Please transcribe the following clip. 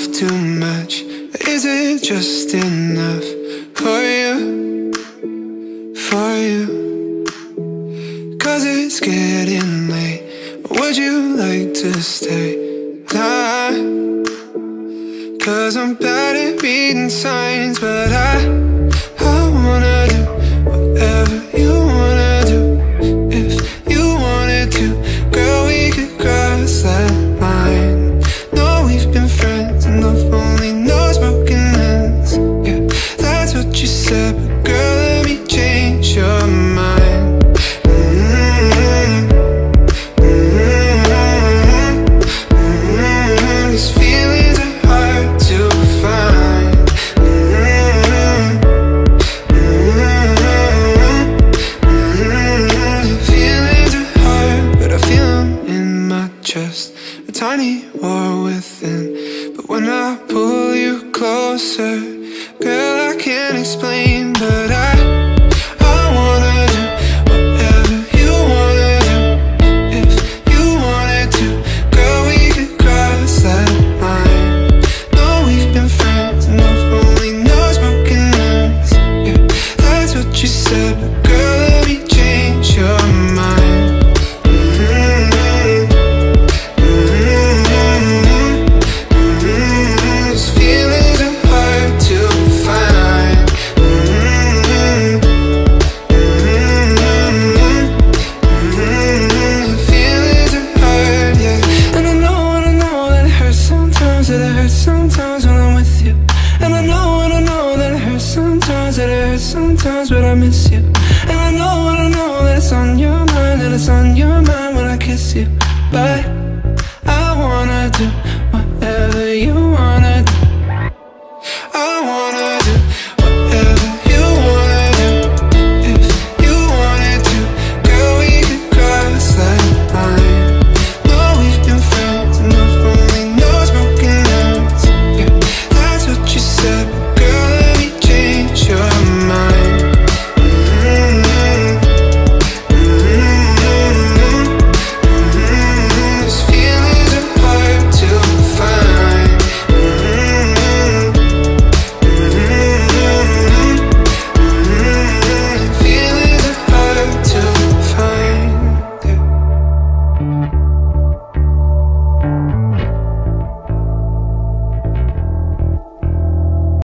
too much? Is it just enough for you? For you? 'Cause it's getting late. Would you like to stay? Nah, 'cause I'm bad at reading signs, but I wanna do whatever you wanna do. If you wanted to, girl, we could cross that line. No, we've been friends and I've only knows broken hands. Yeah, that's what you said, but girl, let me change your mind. These feelings are hard to find. Feelings are hard, but I feel them in my chest. A tiny war within, but when I pull you closer, girl, I can't explain, but I wanna do whatever you wanna do. If you wanted to, girl, we could cross that line. No, we've been friends and I've only knows broken hands. Yeah, that's what you said, but girl, let me change your mind. These feelings are hard to find. Feelings are hard, yeah. And I know that it hurts sometimes, that it hurts sometimes when I'm with you. And I know that it hurts sometimes, that it hurts sometimes, but I miss you. And I know that it's on your mind, that it's on your mind when I kiss you. Bye.